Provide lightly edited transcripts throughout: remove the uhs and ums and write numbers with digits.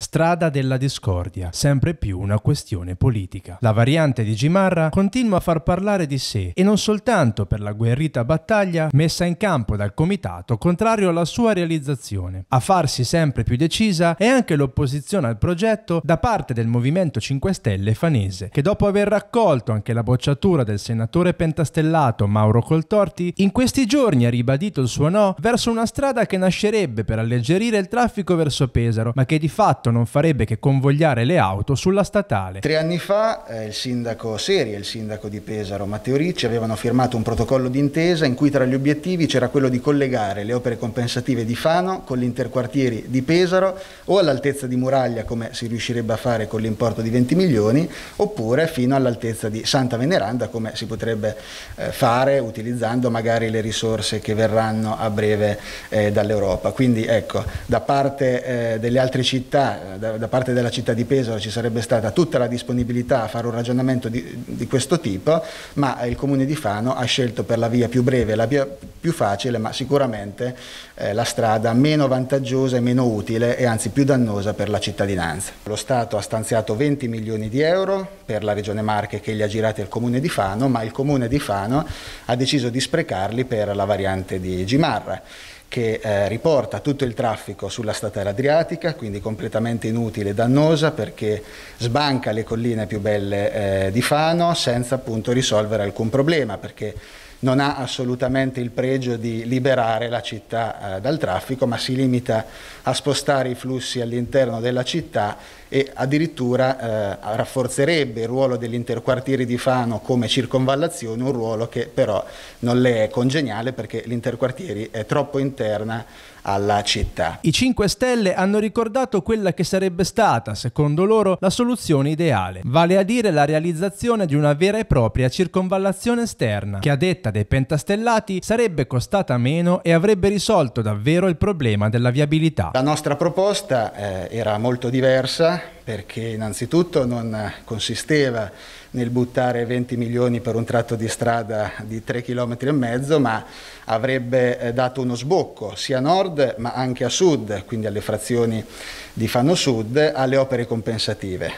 strada della discordia, sempre più una questione politica. La variante di Gimarra continua a far parlare di sé e non soltanto per la agguerrita battaglia messa in campo dal comitato contrario alla sua realizzazione. A farsi sempre più decisa è anche l'opposizione al progetto da parte del Movimento 5 Stelle fanese, che dopo aver raccolto anche la bocciatura del senatore pentastellato Mauro Coltorti, in questi giorni ha ribadito il suo no verso una strada che nascerebbe per alleggerire il traffico verso Pesaro, ma che di fatto non farebbe che convogliare le auto sulla statale. 3 anni fa il sindaco Seri e il sindaco di Pesaro Matteo Ricci avevano firmato un protocollo d'intesa in cui tra gli obiettivi c'era quello di collegare le opere compensative di Fano con gli interquartieri di Pesaro o all'altezza di Muraglia, come si riuscirebbe a fare con l'importo di 20 milioni, oppure fino all'altezza di Santa Veneranda, come si potrebbe fare utilizzando magari le risorse che verranno a breve dall'Europa. Quindi ecco, da parte delle altre città, da parte della città di Pesaro ci sarebbe stata tutta la disponibilità a fare un ragionamento di questo tipo, ma il Comune di Fano ha scelto per la via più breve, la via più facile, ma sicuramente la strada meno vantaggiosa e meno utile e anzi più dannosa per la cittadinanza. Lo Stato ha stanziato 20 milioni di euro per la Regione Marche che li ha girati al Comune di Fano, ma il Comune di Fano ha deciso di sprecarli per la variante di Gimarra, che riporta tutto il traffico sulla statale adriatica, quindi completamente inutile e dannosa perché sbanca le colline più belle di Fano senza appunto risolvere alcun problema, perché non ha assolutamente il pregio di liberare la città dal traffico, ma si limita a spostare i flussi all'interno della città e addirittura rafforzerebbe il ruolo degli interquartieri di Fano come circonvallazione, un ruolo che però non le è congeniale perché l'interquartieri è troppo interna alla città. I 5 Stelle hanno ricordato quella che sarebbe stata, secondo loro, la soluzione ideale, vale a dire la realizzazione di una vera e propria circonvallazione esterna, che a detta dei pentastellati sarebbe costata meno e avrebbe risolto davvero il problema della viabilità. La nostra proposta era molto diversa perché innanzitutto non consisteva nel buttare 20 milioni per un tratto di strada di 3,5 km, ma avrebbe dato uno sbocco sia a nord ma anche a sud, quindi alle frazioni di Fano Sud, alle opere compensative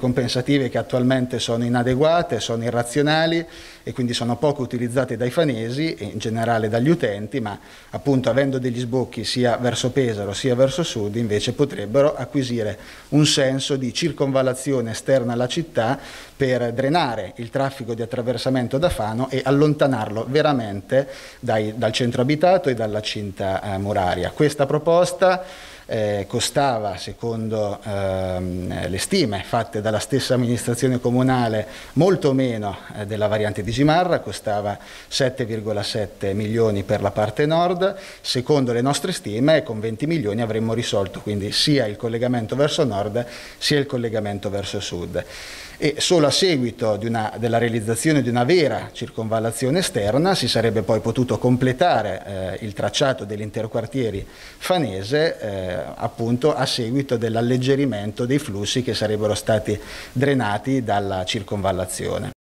che attualmente sono inadeguate, sono irrazionali e quindi sono poco utilizzate dai fanesi e in generale dagli utenti, ma appunto avendo degli sbocchi sia verso Pesaro sia verso sud invece potrebbero acquisire un senso di circonvallazione esterna alla città per drenare il traffico di attraversamento da Fano e allontanarlo veramente dal centro abitato e dalla cinta muraria. Questa proposta costava, secondo le stime fatte dalla stessa amministrazione comunale, molto meno della variante di Gimarra, costava 7,7 milioni per la parte nord. Secondo le nostre stime con 20 milioni avremmo risolto quindi sia il collegamento verso nord sia il collegamento verso sud. E solo a seguito della realizzazione di una vera circonvallazione esterna si sarebbe poi potuto completare il tracciato degli interquartieri fanese appunto a seguito dell'alleggerimento dei flussi che sarebbero stati drenati dalla circonvallazione.